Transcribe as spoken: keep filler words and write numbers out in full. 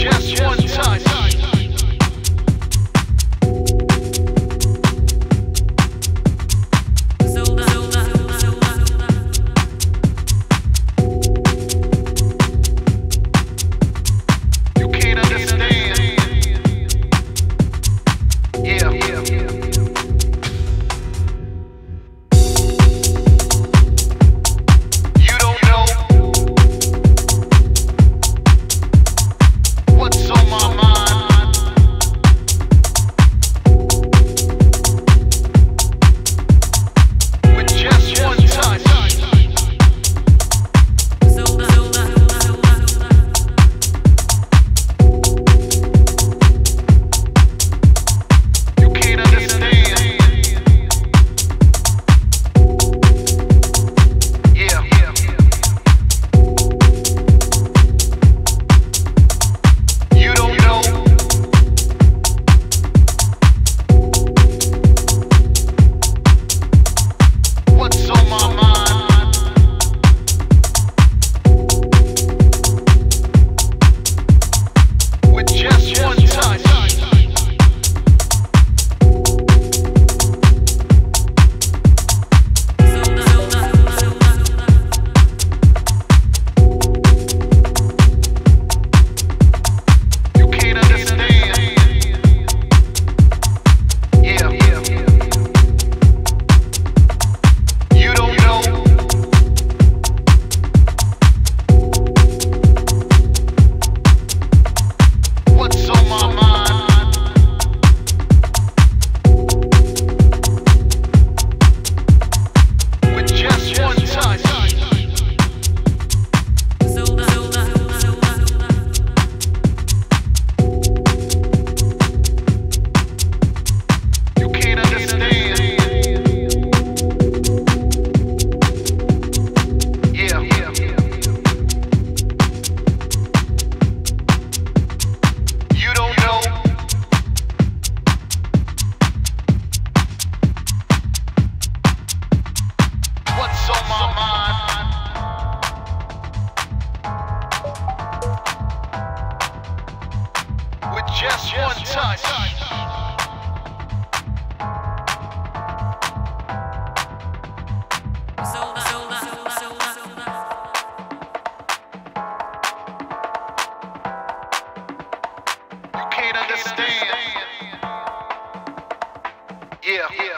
just one touch. You can't understand. Yeah, yeah, yeah. You don't know what's on my mind. With just one touch. You can't understand. Yeah, yeah. You don't know what's on my mind. With just one touch. You can't understand. Yeah, yeah. You don't know what's on my mind. With just one touch. You can't understand. Yeah, yeah. You don't know what's on my mind. With just one touch. You can't understand. Yeah, yeah.